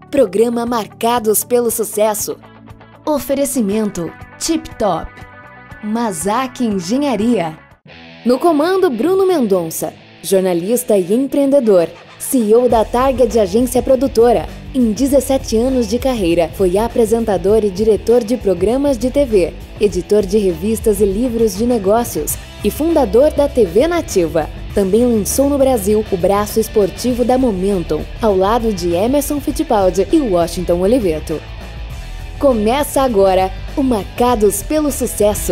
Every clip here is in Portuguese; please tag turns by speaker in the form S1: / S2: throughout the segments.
S1: Programa Marcados pelo Sucesso. Oferecimento Tip Top. Mazak Engenharia. No comando, Bruno Mendonça, jornalista e empreendedor, CEO da Target Agência Produtora. Em 17 anos de carreira, foi apresentador e diretor de programas de TV, editor de revistas e livros de negócios e fundador da TV Nativa. Também lançou no Brasil o braço esportivo da Momentum, ao lado de Emerson Fittipaldi e Washington Oliveto. Começa agora o Marcados pelo Sucesso.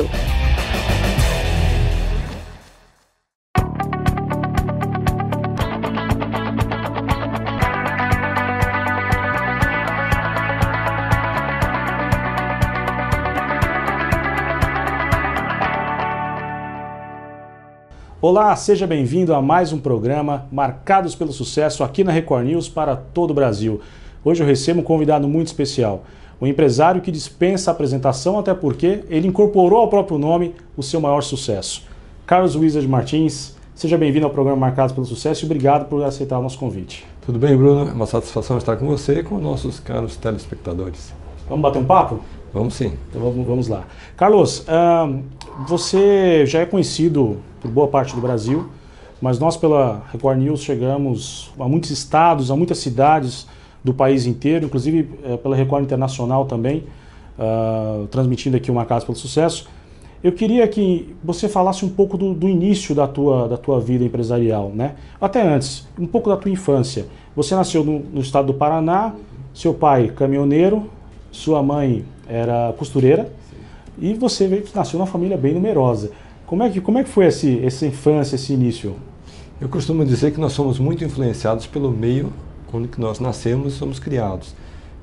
S2: Olá, seja bem-vindo a mais um programa Marcados pelo Sucesso aqui na Record News para todo o Brasil. Hoje eu recebo um convidado muito especial, um empresário que dispensa a apresentação, até porque ele incorporou ao próprio nome o seu maior sucesso. Carlos Wizard Martins, seja bem-vindo ao programa Marcados pelo Sucesso e obrigado por aceitar o nosso convite.
S3: Tudo bem, Bruno? É uma satisfação estar com você e com nossos caros telespectadores.
S2: Vamos bater um papo?
S3: Vamos sim.
S2: Então vamos lá. Carlos, você já é conhecido por boa parte do Brasil, mas nós pela Record News chegamos a muitos estados, a muitas cidades do país inteiro, inclusive pela Record Internacional também, transmitindo aqui o Marcados pelo Sucesso. Eu queria que você falasse um pouco do início da tua vida empresarial, né? Até antes, um pouco da tua infância. Você nasceu no estado do Paraná, seu pai caminhoneiro, sua mãe era costureira, e você nasceu numa família bem numerosa. Como é que foi essa infância, esse início?
S3: Eu costumo dizer que nós somos muito influenciados pelo meio onde nós nascemos e somos criados.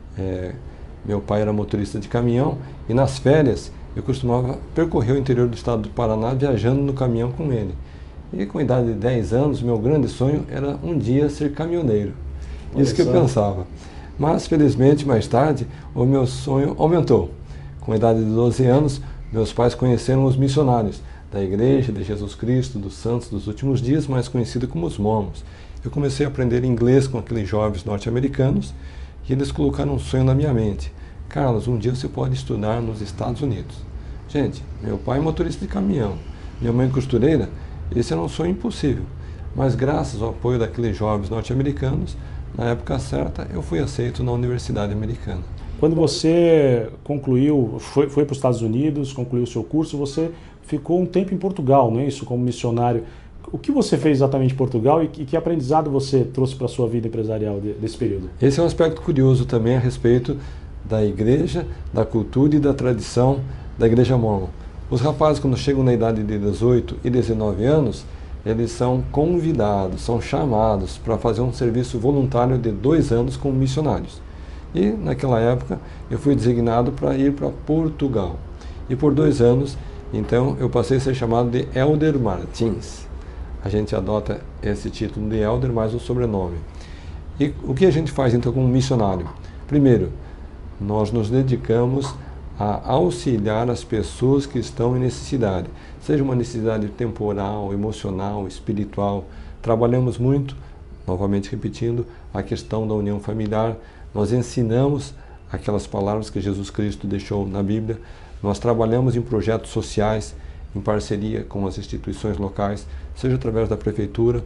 S3: Meu pai era motorista de caminhão e nas férias eu costumava percorrer o interior do estado do Paraná viajando no caminhão com ele. E com a idade de 10 anos, meu grande sonho era um dia ser caminhoneiro. Isso que eu pensava. Mas, felizmente, mais tarde, o meu sonho aumentou. Com a idade de 12 anos, meus pais conheceram os missionários da Igreja de Jesus Cristo dos Santos dos Últimos Dias, mais conhecido como os Mormons. Eu comecei a aprender inglês com aqueles jovens norte-americanos e eles colocaram um sonho na minha mente. Carlos, um dia você pode estudar nos Estados Unidos. Gente, meu pai é motorista de caminhão, minha mãe costureira, esse era um sonho impossível. Mas graças ao apoio daqueles jovens norte-americanos, na época certa, eu fui aceito na Universidade Americana.
S2: Quando você concluiu, foi para os Estados Unidos, concluiu o seu curso, você ficou um tempo em Portugal, não é isso? Como missionário. O que você fez exatamente em Portugal e que aprendizado você trouxe para a sua vida empresarial desse período?
S3: Esse é um aspecto curioso também a respeito da igreja, da cultura e da tradição da Igreja Mormon. Os rapazes, quando chegam na idade de 18 e 19 anos, eles são convidados, são chamados para fazer um serviço voluntário de 2 anos como missionários. E naquela época eu fui designado para ir para Portugal. E por 2 anos, então, eu passei a ser chamado de Elder Martins. A gente adota esse título de Elder mais o sobrenome. E o que a gente faz então como missionário? Primeiro, nós nos dedicamos a auxiliar as pessoas que estão em necessidade, seja uma necessidade temporal, emocional, espiritual. Trabalhamos muito, novamente repetindo, a questão da união familiar. Nós ensinamos aquelas palavras que Jesus Cristo deixou na Bíblia. Nós trabalhamos em projetos sociais, em parceria com as instituições locais, seja através da prefeitura,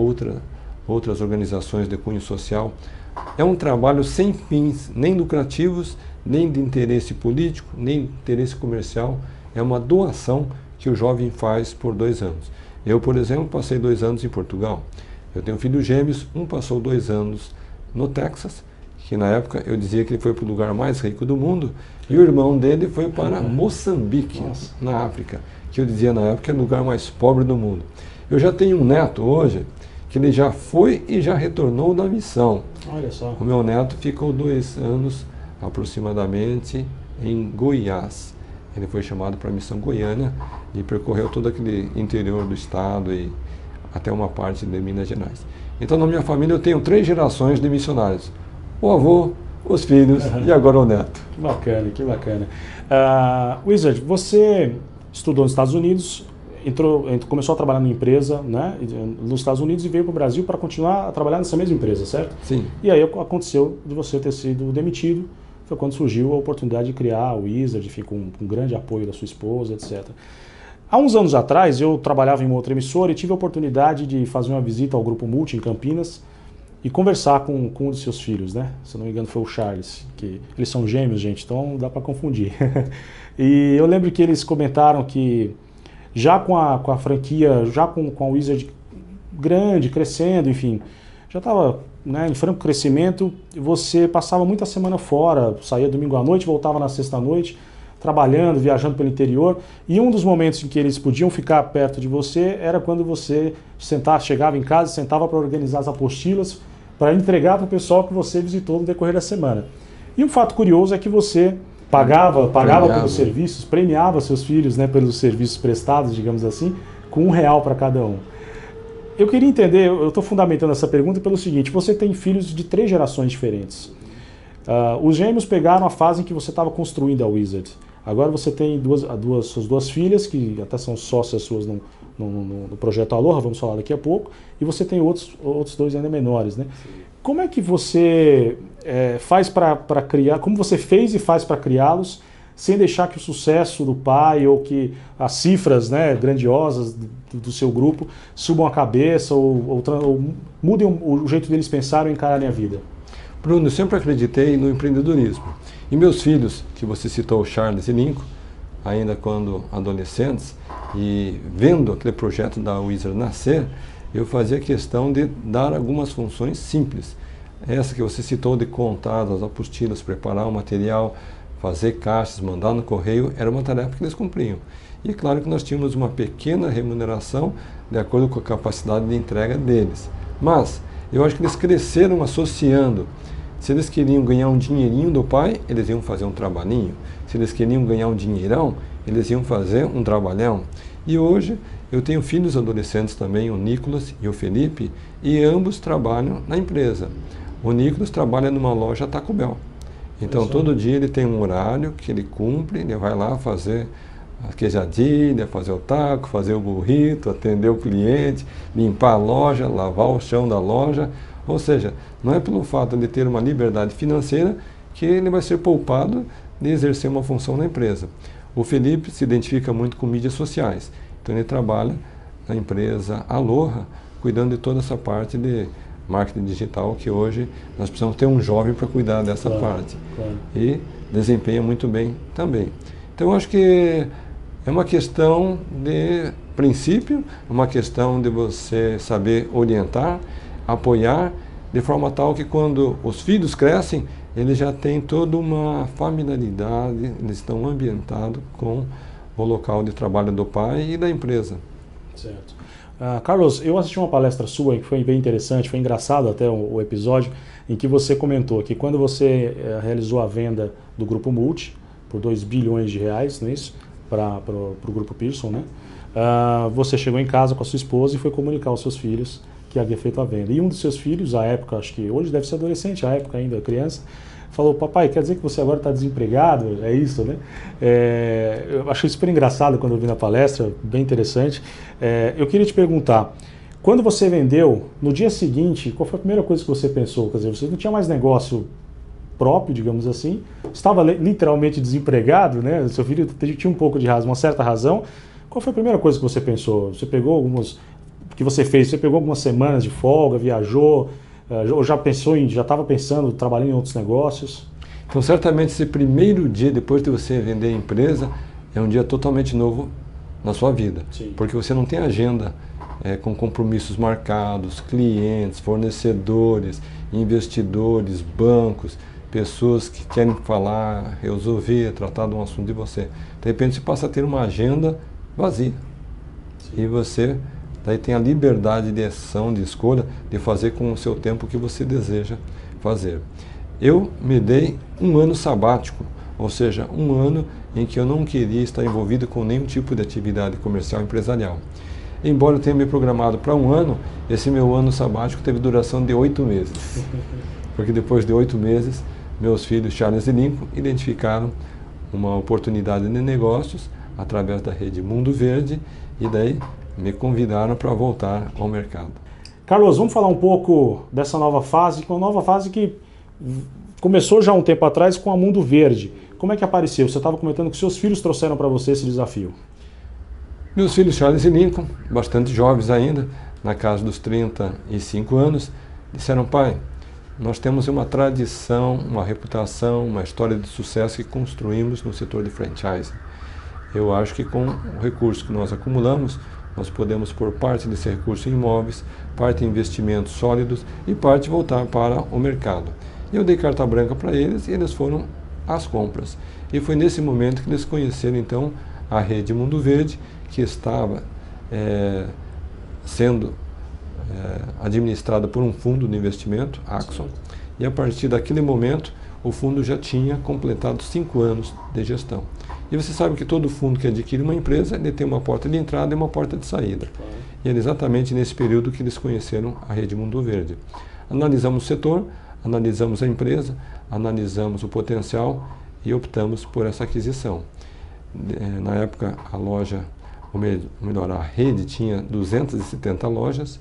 S3: outras organizações de cunho social. É um trabalho sem fins, nem lucrativos, nem de interesse político, nem de interesse comercial. É uma doação que o jovem faz por 2 anos. Eu, por exemplo, passei 2 anos em Portugal. Eu tenho filhos gêmeos, um passou 2 anos no Texas, que na época eu dizia que ele foi para o lugar mais rico do mundo, e o irmão dele foi para Moçambique, na África, que eu dizia na época era o lugar mais pobre do mundo. Eu já tenho um neto hoje, que ele já foi e já retornou da missão.
S2: Olha só.
S3: O meu neto ficou 2 anos, aproximadamente, em Goiás. Ele foi chamado para a missão Goiânia e percorreu todo aquele interior do estado e até uma parte de Minas Gerais. Então, na minha família, eu tenho 3 gerações de missionários. O avô, os filhos e agora o neto.
S2: Que bacana, que bacana. Wizard, você estudou nos Estados Unidos, começou a trabalhar numa empresa, né, nos Estados Unidos e veio para o Brasil para continuar a trabalhar nessa mesma empresa, certo?
S3: Sim.
S2: E aí aconteceu de você ter sido demitido, foi quando surgiu a oportunidade de criar o Wizard, enfim, com grande apoio da sua esposa, etc. Há uns anos atrás, eu trabalhava em uma outra emissora e tive a oportunidade de fazer uma visita ao Grupo Multi em Campinas e conversar com um dos seus filhos, né? Se não me engano foi o Charles, que eles são gêmeos, gente, então dá para confundir. E eu lembro que eles comentaram que já com a franquia, já com a Wizard grande, crescendo, enfim, já estava, né, em franco crescimento, você passava muita semana fora, saía domingo à noite, voltava na sexta à noite, trabalhando, viajando pelo interior, e um dos momentos em que eles podiam ficar perto de você era quando você chegava em casa e sentava para organizar as apostilas, para entregar para o pessoal que você visitou no decorrer da semana. E um fato curioso é que você pagava pelos serviços, premiava seus filhos, né, pelos serviços prestados, digamos assim, com R$1 para cada um. Eu queria entender, eu estou fundamentando essa pergunta pelo seguinte: você tem filhos de 3 gerações diferentes. Os gêmeos pegaram a fase em que você estava construindo a Wizard. Agora você tem suas duas filhas, que até são sócias suas no projeto Aloha, vamos falar daqui a pouco, e você tem outros 2 ainda menores, né? Como é que você faz para criar, como você fez e faz para criá-los, sem deixar que o sucesso do pai ou que as cifras, né, grandiosas do seu grupo subam a cabeça ou mudem o jeito deles pensarem ou encararem a vida?
S3: Bruno, eu sempre acreditei no empreendedorismo. E meus filhos, que você citou, Charles e Lincoln, ainda quando adolescentes, e vendo aquele projeto da Wizard nascer, eu fazia questão de dar algumas funções simples. Essa que você citou de contar as apostilas, preparar o material, fazer caixas, mandar no correio, era uma tarefa que eles cumpriam. E claro que nós tínhamos uma pequena remuneração de acordo com a capacidade de entrega deles. Mas eu acho que eles cresceram associando. Se eles queriam ganhar um dinheirinho do pai, eles iam fazer um trabalhinho. Se eles queriam ganhar um dinheirão, eles iam fazer um trabalhão. E hoje eu tenho filhos adolescentes também, o Nicolas e o Felipe, e ambos trabalham na empresa. O Nicolas trabalha numa loja Taco Bell. Então todo dia ele tem um horário que ele cumpre, ele vai lá fazer a queijadilha, fazer o taco, fazer o burrito, atender o cliente, limpar a loja, lavar o chão da loja. Ou seja, não é pelo fato de ter uma liberdade financeira que ele vai ser poupado de exercer uma função na empresa. O Felipe se identifica muito com mídias sociais, então ele trabalha na empresa Aloha, cuidando de toda essa parte de marketing digital, que hoje nós precisamos ter um jovem para cuidar dessa parte. E desempenha muito bem também. Então eu acho que é uma questão de princípio, uma questão de você saber orientar, apoiar, de forma tal que quando os filhos crescem, eles já têm toda uma familiaridade, eles estão ambientados com o local de trabalho do pai e da empresa.
S2: Certo. Carlos, eu assisti uma palestra sua que foi bem interessante, foi engraçado até o episódio, em que você comentou que quando você realizou a venda do Grupo Multi, por R$2 bilhões, não é isso? Para o Grupo Pearson, né? Você chegou em casa com a sua esposa e foi comunicar aos seus filhos que havia feito a venda. E um dos seus filhos, à época, acho que hoje deve ser adolescente, à época ainda criança, falou: papai, quer dizer que você agora está desempregado? É isso, né? Eu achei super engraçado quando eu vi na palestra, bem interessante. Eu queria te perguntar, quando você vendeu, no dia seguinte, qual foi a primeira coisa que você pensou? Quer dizer, você não tinha mais negócio próprio, digamos assim, estava literalmente desempregado, né? Seu filho tinha um pouco de razão, uma certa razão. Qual foi a primeira coisa que você pensou? Você pegou algumas... que você fez? Você pegou algumas semanas de folga, viajou, ou já estava pensando, trabalhando em outros negócios?
S3: Então, certamente, esse primeiro dia depois de você vender a empresa é um dia totalmente novo na sua vida.
S2: Sim.
S3: Porque você não tem agenda com compromissos marcados, clientes, fornecedores, investidores, bancos, pessoas que querem falar, resolver, tratar de um assunto de você. De repente, você passa a ter uma agenda vazia. Sim. E você... daí tem a liberdade de ação, de escolha, de fazer com o seu tempo o que você deseja fazer. Eu me dei um ano sabático, ou seja, um ano em que eu não queria estar envolvido com nenhum tipo de atividade comercial empresarial. Embora eu tenha me programado para um ano, esse meu ano sabático teve duração de 8 meses. Porque depois de 8 meses, meus filhos Charles e Lincoln identificaram uma oportunidade de negócios através da rede Mundo Verde, e daí me convidaram para voltar ao mercado.
S2: Carlos, vamos falar um pouco dessa nova fase, que é uma nova fase que começou já há um tempo atrás com a Mundo Verde. Como é que apareceu? Você estava comentando que seus filhos trouxeram para você esse desafio.
S3: Meus filhos Charles e Lincoln, bastante jovens ainda, na casa dos 35 anos, disseram: pai, nós temos uma tradição, uma reputação, uma história de sucesso que construímos no setor de franchise. Eu acho que com o recurso que nós acumulamos, nós podemos pôr parte desse recurso em imóveis, parte em investimentos sólidos e parte voltar para o mercado. Eu dei carta branca para eles e eles foram às compras. E foi nesse momento que eles conheceram então a rede Mundo Verde, que estava sendo administrada por um fundo de investimento, Axon, e a partir daquele momento o fundo já tinha completado 5 anos de gestão. E você sabe que todo fundo que adquire uma empresa, ele tem uma porta de entrada e uma porta de saída. E era exatamente nesse período que eles conheceram a rede Mundo Verde. Analisamos o setor, analisamos a empresa, analisamos o potencial e optamos por essa aquisição. Na época, a loja, ou melhor, a rede tinha 270 lojas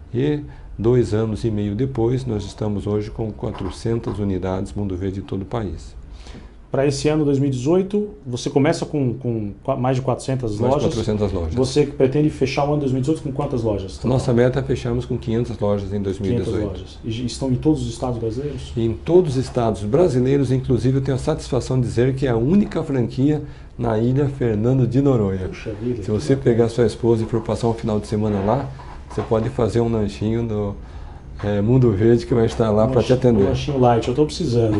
S3: e 2 anos e meio depois, nós estamos hoje com 400 unidades Mundo Verde em todo o país.
S2: Para esse ano 2018, você começa com mais de 400 lojas.
S3: Mais de 400 lojas.
S2: Você pretende fechar o ano 2018 com quantas lojas?
S3: Nossa meta é fecharmos com 500 lojas em 2018. 500 lojas.
S2: E estão em todos os estados brasileiros?
S3: Em todos os estados brasileiros, inclusive eu tenho a satisfação de dizer que é a única franquia na ilha Fernando de Noronha.
S2: Puxa vida.
S3: Se você pegar sua esposa e for passar um final de semana lá, você pode fazer um lanchinho no Mundo Verde que vai estar lá para te atender.
S2: Um lanchinho light, eu estou precisando,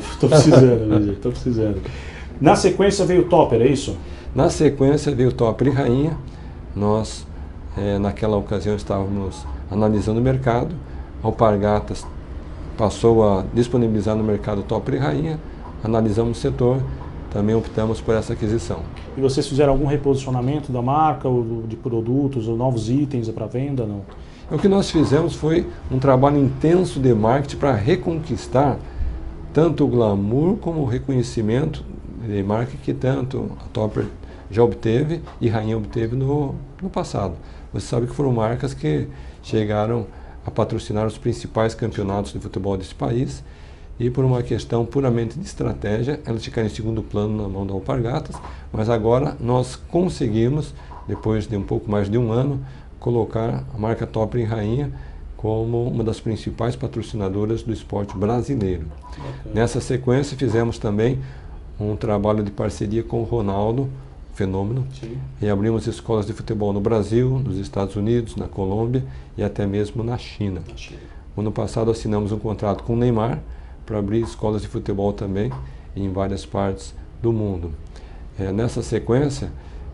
S2: estou precisando. Na sequência veio o Topper, é isso?
S3: Na sequência veio o Topper e Rainha. Nós, naquela ocasião, estávamos analisando o mercado. A Alpargatas passou a disponibilizar no mercado Topper e Rainha. Analisamos o setor, também optamos por essa aquisição.
S2: E vocês fizeram algum reposicionamento da marca, ou de produtos, ou novos itens para venda, não?
S3: O que nós fizemos foi um trabalho intenso de marketing para reconquistar tanto o glamour como o reconhecimento de marca que tanto a Topper já obteve e Rainha obteve no passado. Você sabe que foram marcas que chegaram a patrocinar os principais campeonatos de futebol desse país e por uma questão puramente de estratégia, elas ficaram em segundo plano na mão da Alpargatas, mas agora nós conseguimos, depois de um pouco mais de um ano, colocar a marca Topper e Rainha como uma das principais patrocinadoras do esporte brasileiro. Okay. Nessa sequência fizemos também um trabalho de parceria com o Ronaldo Fenômeno. Sim. E abrimos escolas de futebol no Brasil, nos Estados Unidos, na Colômbia e até mesmo na China. Ano passado assinamos um contrato com o Neymar para abrir escolas de futebol também em várias partes do mundo. Nessa sequência,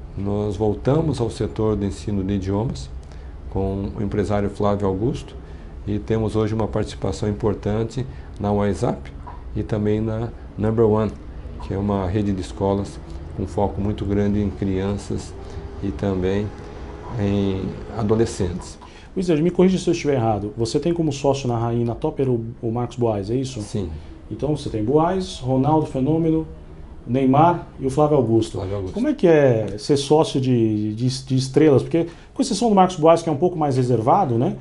S3: nós voltamos ao setor de ensino de idiomas com o empresário Flávio Augusto e temos hoje uma participação importante na WhatsApp e também na Number One, que é uma rede de escolas com foco muito grande em crianças e também em adolescentes.
S2: Wizard, me corrija se eu estiver errado. Você tem como sócio na Rainha, na Topper, o Marcos Boaz, é isso?
S3: Sim.
S2: Então você tem Boaz, Ronaldo Fenômeno, Neymar e o Flávio Augusto. Como é que é ser sócio de estrelas? Porque, com exceção do Marcos Boaz, que é um pouco mais reservado, né?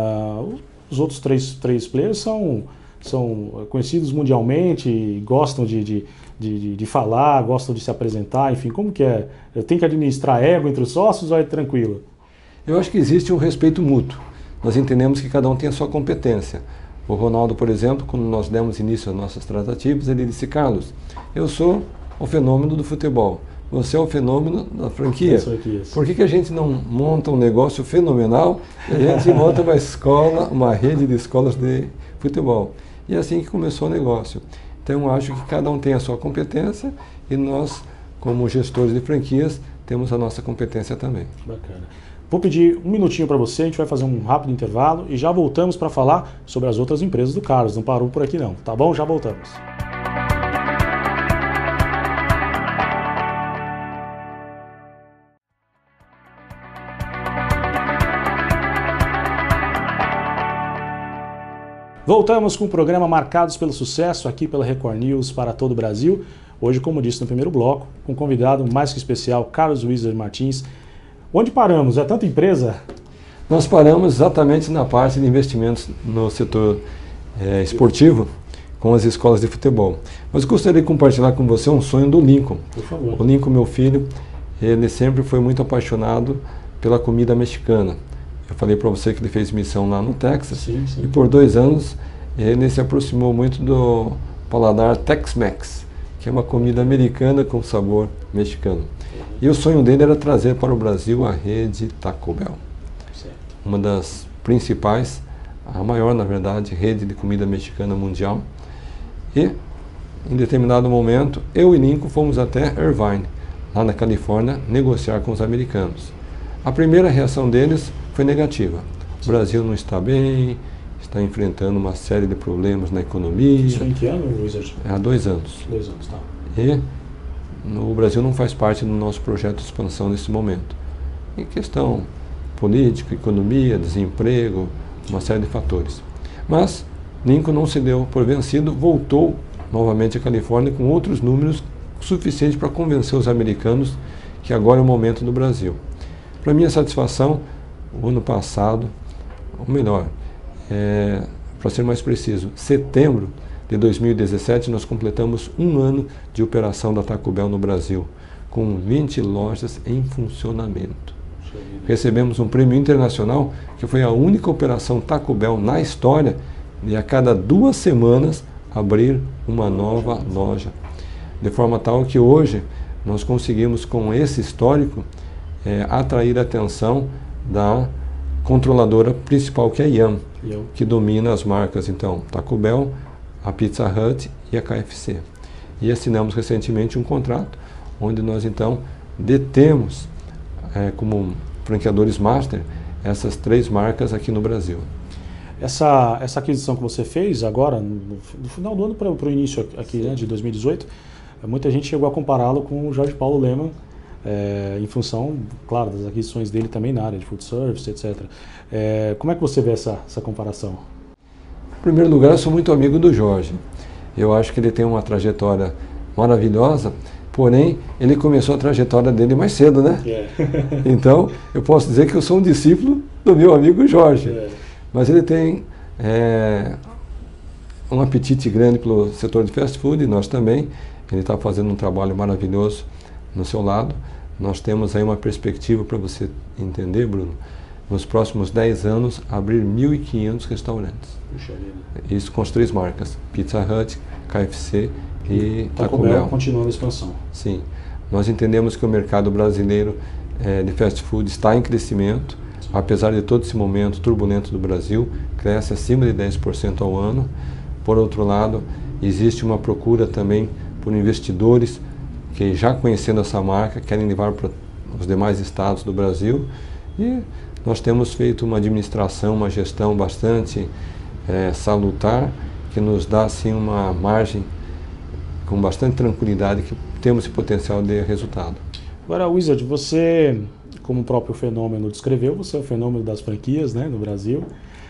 S2: Os outros três players são conhecidos mundialmente, gostam de falar, gostam de se apresentar, enfim, como que é? Tem que administrar ego entre os sócios ou é tranquilo?
S3: Eu acho que existe um respeito mútuo. Nós entendemos que cada um tem a sua competência. O Ronaldo, por exemplo, quando nós demos início às nossas tratativas, ele disse: Carlos, eu sou o fenômeno do futebol, você é o fenômeno da franquia. Por que a gente não monta um negócio fenomenal e a gente monta uma escola, uma rede de escolas de futebol? E é assim que começou o negócio. Então eu acho que cada um tem a sua competência e nós, como gestores de franquias, temos a nossa competência também.
S2: Bacana. Vou pedir um minutinho para você, a gente vai fazer um rápido intervalo e já voltamos para falar sobre as outras empresas do Carlos. Não parou por aqui não, tá bom? Já voltamos. Voltamos com o programa Marcados pelo Sucesso, aqui pela Record News para todo o Brasil. Hoje, como disse no primeiro bloco, com um convidado mais que especial, Carlos Wizard Martins. Onde paramos? É tanta empresa?
S3: Nós paramos exatamente na parte de investimentos no setor esportivo, com as escolas de futebol. Mas gostaria de compartilhar com você um sonho do Lincoln.
S2: Por favor.
S3: O Lincoln, meu filho, ele sempre foi muito apaixonado pela comida mexicana. Eu falei para você que ele fez missão lá no Texas.
S2: Sim, sim.
S3: E por 2 anos ele se aproximou muito do paladar Tex-Mex, que é uma comida americana com sabor mexicano. E o sonho dele era trazer para o Brasil a rede Taco Bell.
S2: Certo.
S3: Uma das principais, a maior, na verdade, rede de comida mexicana mundial. E, em determinado momento, eu e Lincoln fomos até Irvine, lá na Califórnia, negociar com os americanos. A primeira reação deles foi negativa. O Brasil não está bem, está enfrentando uma série de problemas na economia.
S2: Isso em que ano, Wizard?
S3: Há 2 anos.
S2: 2 anos, tá.
S3: E o Brasil não faz parte do nosso projeto de expansão nesse momento. Em questão política, economia, desemprego, uma série de fatores. Mas Lincoln não se deu por vencido, voltou novamente à Califórnia com outros números suficientes para convencer os americanos que agora é o momento do Brasil. Para minha satisfação, o ano passado, ou melhor, para ser mais preciso, setembro de 2017, nós completamos 1 ano de operação da Taco Bell no Brasil, com 20 lojas em funcionamento. Recebemos um prêmio internacional, que foi a única operação Taco Bell na história de a cada 2 semanas abrir uma nova loja. De forma tal que hoje nós conseguimos, com esse histórico, atrair a atenção da controladora principal, que é a Yum, que domina as marcas, então, Taco Bell, a Pizza Hut e a KFC. E assinamos recentemente um contrato, onde nós, então, detemos, como franqueadores master, essas 3 marcas aqui no Brasil.
S2: Essa aquisição que você fez agora, no final do ano para o início aqui, né, de 2018, muita gente chegou a compará-lo com o Jorge Paulo Lemann, em função, claro, das aquisições dele também na área de food service, etc. Como é que você vê essa comparação?
S3: Em primeiro lugar, eu sou muito amigo do Jorge. Eu acho que ele tem uma trajetória maravilhosa, porém, ele começou a trajetória dele mais cedo, né? Então, eu posso dizer que eu sou um discípulo do meu amigo Jorge. Mas ele tem um apetite grande pelo setor de fast food, e nós também. Ele está fazendo um trabalho maravilhoso no seu lado. Nós temos aí uma perspectiva para você entender, Bruno, nos próximos 10 anos, abrir 1.500 restaurantes. Puxa vida. Isso com as 3 marcas, Pizza Hut, KFC e Taco Bell.
S2: Continuando a expansão.
S3: Sim. Nós entendemos que o mercado brasileiro de fast food está em crescimento, apesar de todo esse momento turbulento do Brasil, cresce acima de 10% ao ano. Por outro lado, existe uma procura também por investidores que, já conhecendo essa marca, querem levar para os demais estados do Brasil. E nós temos feito uma administração, uma gestão bastante salutar, que nos dá assim uma margem com bastante tranquilidade, que temos esse potencial de resultado.
S2: Agora, Wizard, você, como o próprio fenômeno descreveu, você é o fenômeno das franquias, né, no Brasil.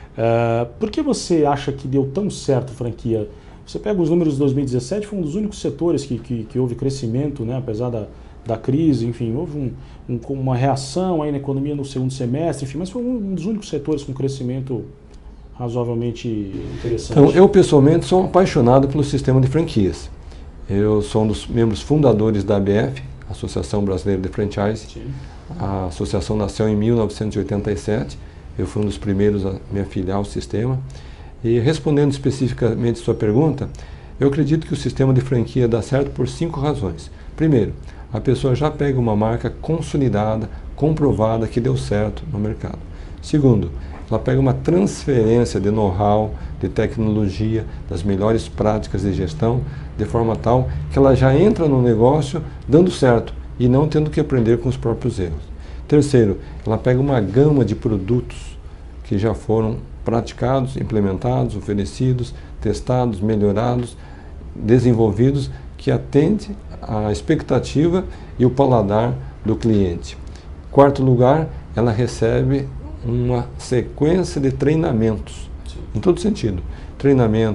S2: Por que você acha que deu tão certo a franquia? Você pega os números de 2017, foi um dos únicos setores que houve crescimento, né, apesar da crise, enfim, houve uma reação aí na economia no segundo semestre, enfim, mas foi um dos únicos setores com crescimento razoavelmente interessante.
S3: Então, eu pessoalmente sou apaixonado pelo sistema de franquias. Eu sou um dos membros fundadores da ABF, Associação Brasileira de Franchise. Sim. A associação nasceu em 1987, eu fui um dos primeiros a me afiliar ao sistema. E respondendo especificamente a sua pergunta, eu acredito que o sistema de franquia dá certo por 5 razões. Primeiro, a pessoa já pega uma marca consolidada, comprovada, que deu certo no mercado. Segundo, ela pega uma transferência de know-how, de tecnologia, das melhores práticas de gestão, de forma tal que ela já entra no negócio dando certo e não tendo que aprender com os próprios erros. Terceiro, ela pega uma gama de produtos que já foram praticados, implementados, oferecidos, testados, melhorados, desenvolvidos, que atende à expectativa e o paladar do cliente. Quarto lugar, ela recebe uma sequência de treinamentos, em todo sentido. Treinamento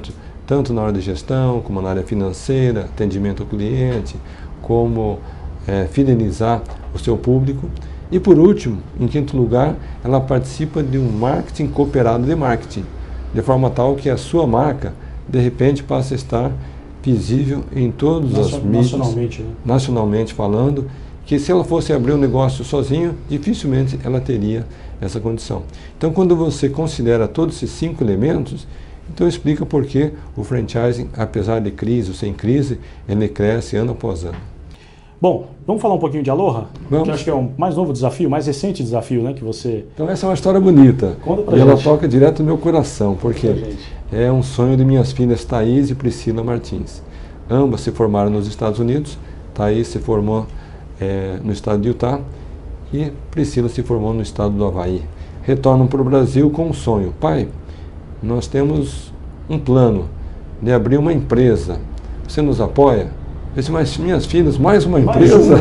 S3: tanto na área de gestão, como na área financeira, atendimento ao cliente, como fidelizar o seu público. E por último, em quinto lugar, ela participa de um marketing cooperado de marketing, de forma tal que a sua marca, de repente, passa a estar visível em todas as mídias,
S2: nacionalmente, né?
S3: Nacionalmente falando, que se ela fosse abrir um negócio sozinha, dificilmente ela teria essa condição. Então, quando você considera todos esses 5 elementos, então explica por que o franchising, apesar de crise ou sem crise, ele cresce ano após ano.
S2: Bom, vamos falar um pouquinho de Aloha?
S3: Vamos.
S2: Que eu acho que é o mais novo desafio, mais recente desafio, né, que você...
S3: Então essa é uma história bonita.
S2: Conta pra
S3: e
S2: gente.
S3: ela toca direto no meu coração, porque é um sonho de minhas filhas Thaís e Priscila Martins. Ambas se formaram nos Estados Unidos. Thaís se formou no estado de Utah e Priscila se formou no estado do Havaí. Retornam para o Brasil com um sonho. Pai, nós temos um plano de abrir uma empresa. Você nos apoia? Eu disse, mas minhas filhas, mais uma empresa?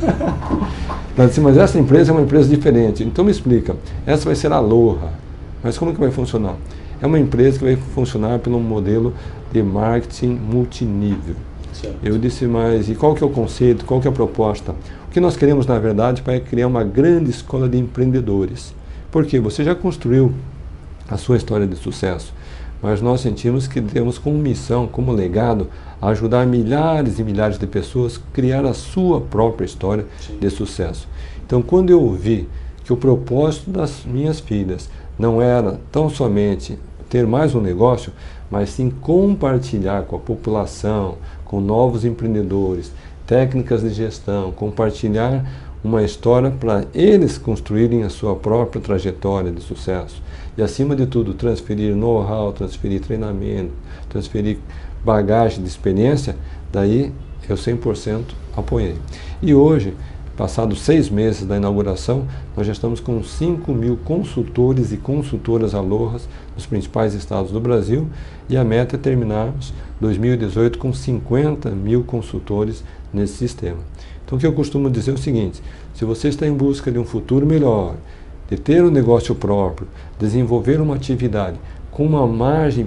S3: Ela disse, mas essa empresa é uma empresa diferente. Então me explica, essa vai ser a Aloha. Mas como que vai funcionar? É uma empresa que vai funcionar pelo modelo de marketing multinível. Certo. Eu disse, mas e qual que é o conceito, qual que é a proposta? O que nós queremos, na verdade, é criar uma grande escola de empreendedores. Porque você já construiu a sua história de sucesso, mas nós sentimos que temos como missão, como legado, ajudar milhares e milhares de pessoas a criar a sua própria história de sucesso. Então, quando eu vi que o propósito das minhas filhas não era tão somente ter mais um negócio, mas sim compartilhar com a população, com novos empreendedores, técnicas de gestão, compartilhar uma história para eles construírem a sua própria trajetória de sucesso. E, acima de tudo, transferir know-how, transferir treinamento, transferir bagagem de experiência, daí eu 100% apoiei. E hoje, passados 6 meses da inauguração, nós já estamos com 5.000 consultores e consultoras Alohas nos principais estados do Brasil, e a meta é terminarmos 2018 com 50.000 consultores nesse sistema. Então, o que eu costumo dizer é o seguinte: se você está em busca de um futuro melhor, de ter um negócio próprio, desenvolver uma atividade com uma margem,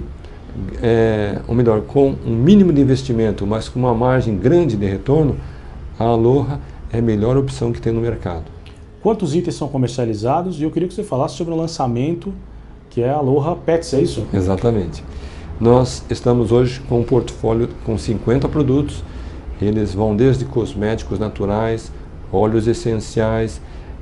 S3: ou melhor, com um mínimo de investimento, mas com uma margem grande de retorno, a Aloha é a melhor opção que tem no mercado.
S2: Quantos itens são comercializados? E eu queria que você falasse sobre o lançamento, que é a Aloha Pets, é isso?
S3: Exatamente. Nós estamos hoje com um portfólio com 50 produtos. Eles vão desde cosméticos naturais, óleos essenciais,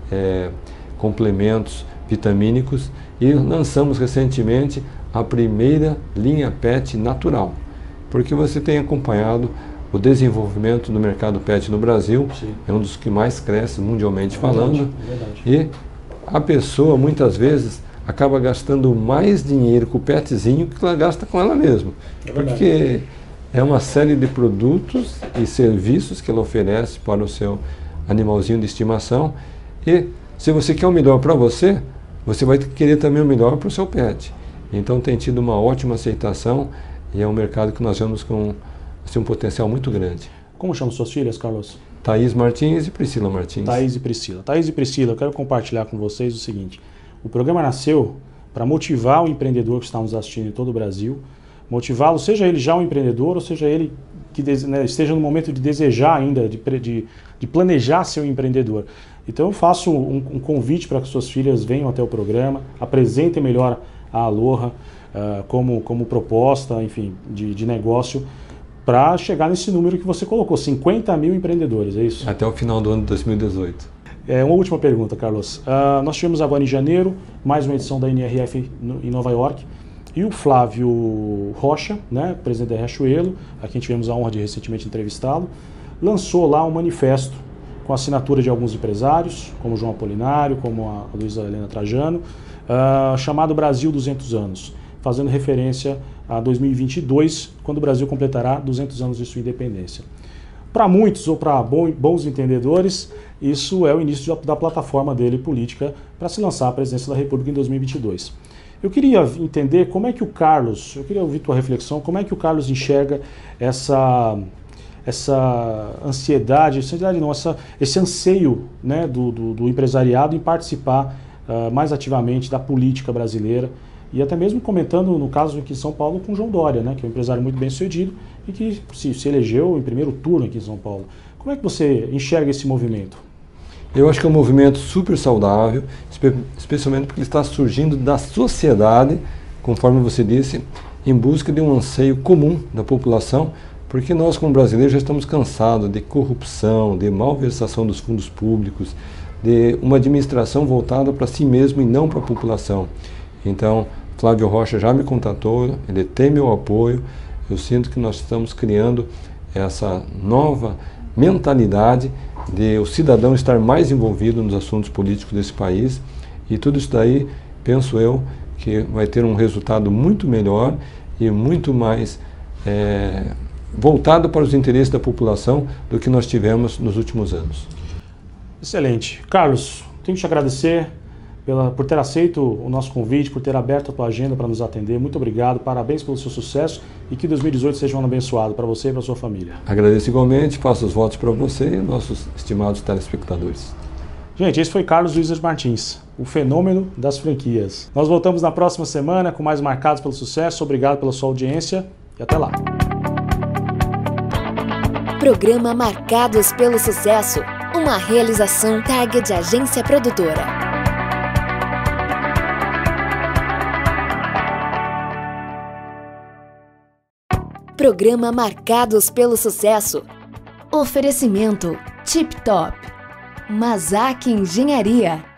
S3: complementos vitamínicos, e lançamos recentemente a primeira linha pet natural, porque você tem acompanhado o desenvolvimento do mercado pet no Brasil. Sim. É um dos que mais cresce mundialmente falando, e a pessoa muitas vezes acaba gastando mais dinheiro com o petzinho que ela gasta com ela mesma, porque é uma série de produtos e serviços que ela oferece para o seu animalzinho de estimação, e se você quer o melhor para você, você vai querer também o melhor para o seu pet. Então tem tido uma ótima aceitação, e é um mercado que nós vemos com um potencial muito grande.
S2: Como chamam suas filhas, Carlos?
S3: Thaís Martins e Priscila Martins.
S2: Thaís e Priscila. Thaís e Priscila, eu quero compartilhar com vocês o seguinte: o programa nasceu para motivar o empreendedor que está nos assistindo em todo o Brasil, motivá-lo, seja ele já um empreendedor, ou seja ele que esteja no momento de desejar ainda, de planejar ser um empreendedor. Então eu faço um convite para que suas filhas venham até o programa, apresentem melhor a Aloha como proposta, enfim, de negócio, para chegar nesse número que você colocou, 50.000 empreendedores, é isso?
S3: Até o final do ano de 2018.
S2: Uma última pergunta, Carlos. Nós tivemos agora em janeiro mais uma edição da NRF em Nova York, e o Flávio Rocha, né, presidente da Riachuelo, a quem tivemos a honra de recentemente entrevistá-lo, lançou lá um manifesto com a assinatura de alguns empresários, como João Apolinário, como a Luísa Helena Trajano, chamado Brasil 200 anos, fazendo referência a 2022, quando o Brasil completará 200 anos de sua independência. Para muitos, ou para bons entendedores, isso é o início da plataforma dele política para se lançar à presidência da República em 2022. Eu queria entender como é que o Carlos, eu queria ouvir tua reflexão, como é que o Carlos enxerga essa ansiedade não, esse anseio, né, do empresariado em participar mais ativamente da política brasileira, E até mesmo comentando no caso aqui em São Paulo com o João Dória, né, que é um empresário muito bem sucedido e que se elegeu em primeiro turno aqui em São Paulo. Como é que você enxerga esse movimento?
S3: Eu acho que é um movimento super saudável, especialmente porque ele está surgindo da sociedade, conforme você disse, em busca de um anseio comum da população, porque nós, como brasileiros, já estamos cansados de corrupção, de malversação dos fundos públicos, de uma administração voltada para si mesmo e não para a população. Então, Flávio Rocha já me contatou, ele tem meu apoio, eu sinto que nós estamos criando essa nova mentalidade de o cidadão estar mais envolvido nos assuntos políticos desse país, e tudo isso daí, penso eu, que vai ter um resultado muito melhor e muito mais voltado para os interesses da população do que nós tivemos nos últimos anos.
S2: Excelente. Carlos, tenho que te agradecer por ter aceito o nosso convite, por ter aberto a tua agenda para nos atender. Muito obrigado, parabéns pelo seu sucesso e que 2018 seja um ano abençoado para você e para a sua família.
S3: Agradeço igualmente, faço os votos para você e nossos estimados telespectadores.
S2: Gente, esse foi Carlos Wieser Martins, o fenômeno das franquias. Nós voltamos na próxima semana com mais Marcados pelo Sucesso. Obrigado pela sua audiência e até lá.
S1: Programa Marcados pelo Sucesso, uma realização Target Agência Produtora. Programa Marcados pelo Sucesso. Oferecimento Tip Top. Mazak Engenharia.